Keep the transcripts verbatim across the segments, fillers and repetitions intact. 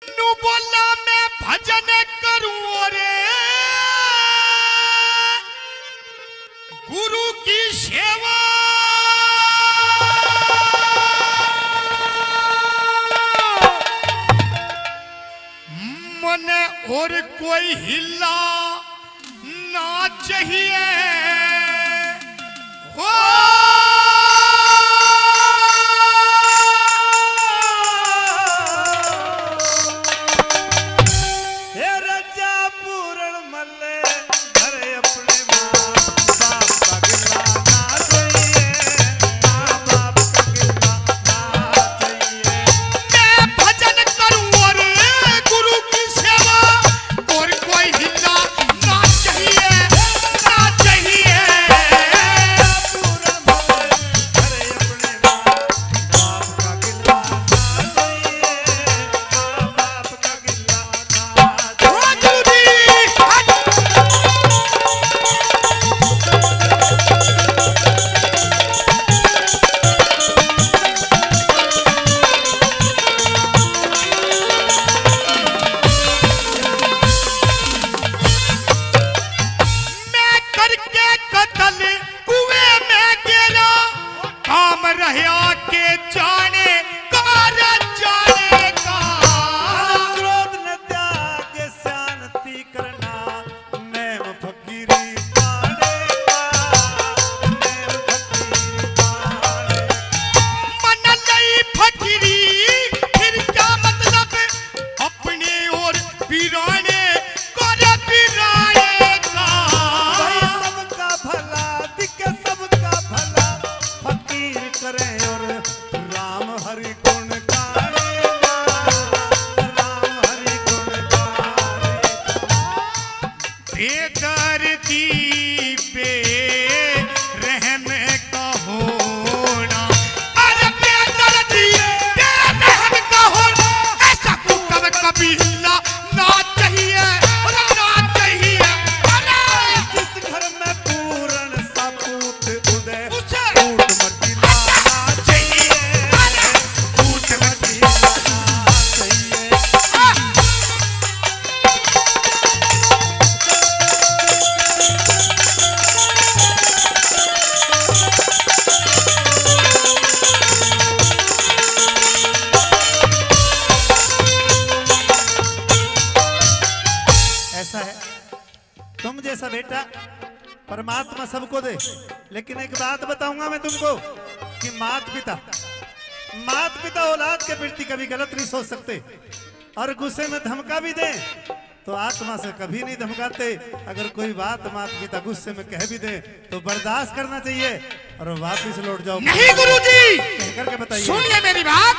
नू बोला मैं भजन करूं रे गुरु की सेवा मने और कोई हिला ना चाहिए हो तुम जैसा बेटा परमात्मा सबको दे, लेकिन एक बात बताऊंगा मैं तुमको कि माता पिता माता पिता औलाद के प्रति कभी गलत नहीं सोच सकते, और गुस्से में धमका भी दे तो आत्मा से कभी नहीं धमकाते। अगर कोई बात माता पिता गुस्से में कह भी दे तो बर्दाश्त करना चाहिए और वापिस लौट जाओ। नहीं गुरुजी, करके बताइए। सुनिए मेरी बात।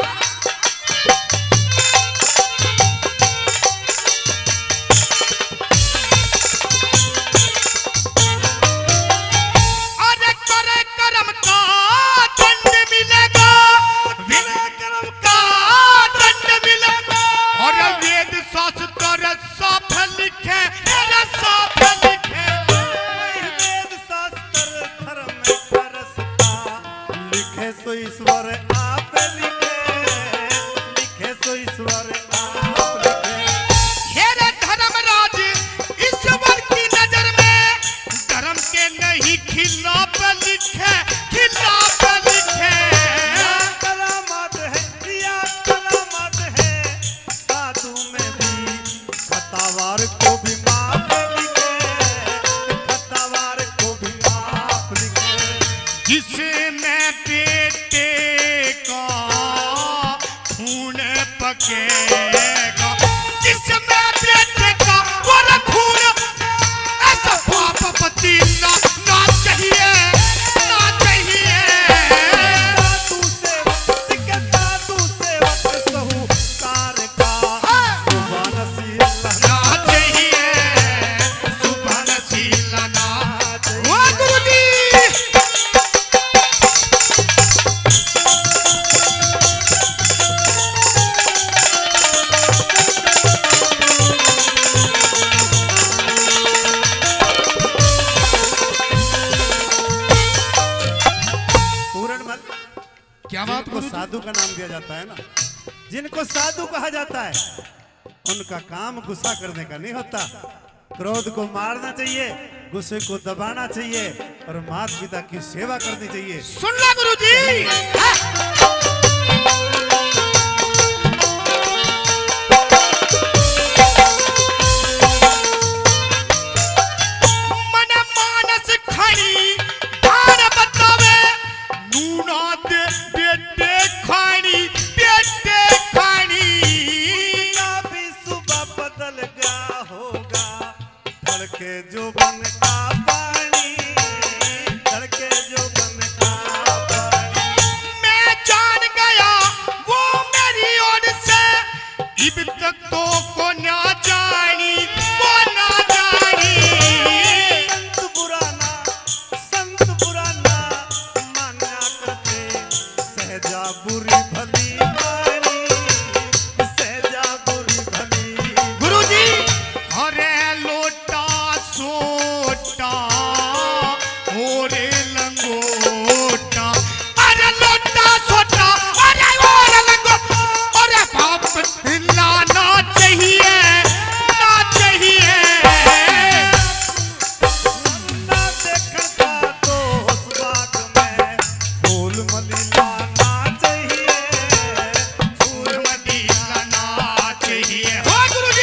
तो ईश्वर आप लिखे, लिखे तो ईश्वर आप लिखे। हेरे धर्मराज ईश्वर की नजर में धर्म के नहीं खिलाफ लिखे, खिलाफ लिखे। या कलामत है, या कलामत है, साधु में भी खतावार को भी माफ लिखे, खतावार को भी माफ लिखे। जिसे मैं बेटे का खून पकेगा, जिसमें बेटे का वो खून, ऐसा पाप पति ना ना चाहिए, ना चाहिए। साधु सेवक के साधु सेवक साहूकार का सुबह नसीला ना चाहिए, सुबह नसीला ना चाहिए। वो गुरुजी क्या बात को साधु का नाम दिया जाता है ना, जिनको साधु कहा जाता है उनका काम गुस्सा करने का नहीं होता। क्रोध को मारना चाहिए, गुस्से को दबाना चाहिए और माता पिता की सेवा करनी चाहिए। सुन लो गुरुजी। जो बन का पानी, धड़के जो बन का पानी, मैं जान गया वो मेरी ओर से, इब तक तो को ना जानी, को ना जानी। संत पुराना, संत पुराना माना करते, सहजा बुरी भली वाणी, सहजा बुरी भली। गुरुजी, अरे लोटा सोटा ओरे लंगोटा, अरे लोटा सोटा अरे ओरे लंगोटा, अरे बाप हिलाना चाहिए, ना चाहिए। ना देखता तो उस बाग में फूल मली लाना चाहिए, फूल मदी लाना चाहिए। हो गुरुजी।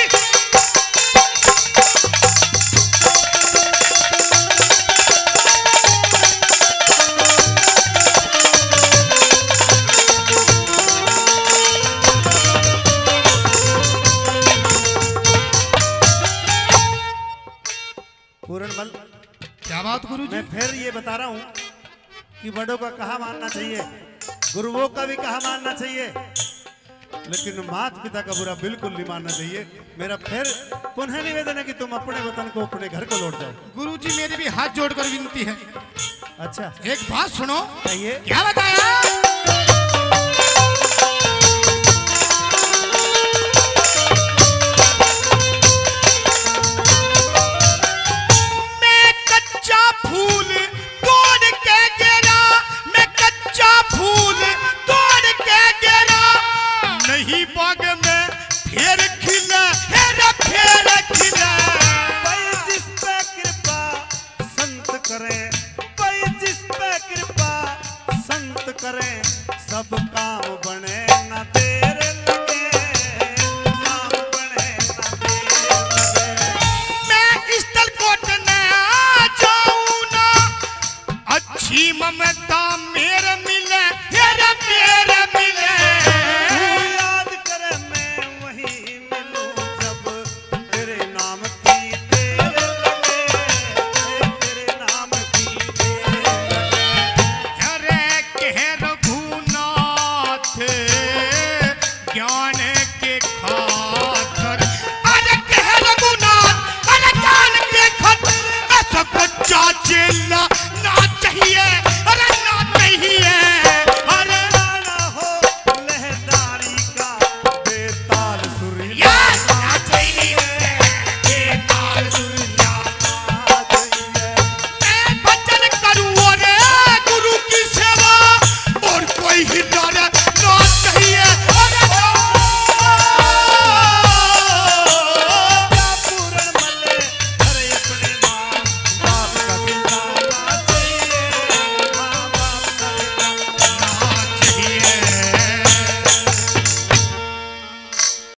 पूरनमल, क्या बात गुरुजी? मैं फिर ये बता रहा हूँ कि बड़ों का कहा मानना चाहिए, गुरुओं का भी कहा मानना चाहिए, लेकिन माता पिता का बुरा बिल्कुल नहीं मानना चाहिए। मेरा फिर पुनः निवेदन है कि तुम अपने वतन को, अपने घर को लौट जाओ। गुरुजी मेरी भी हाथ जोड़कर विनती है। अच्छा, एक बात सुनो। कहिए। क्या बताया? मैं कच्चा फूल तोड़ के गिरा, मैं कच्चा फूल तोड़ के गिरा, नहीं बाग में फिर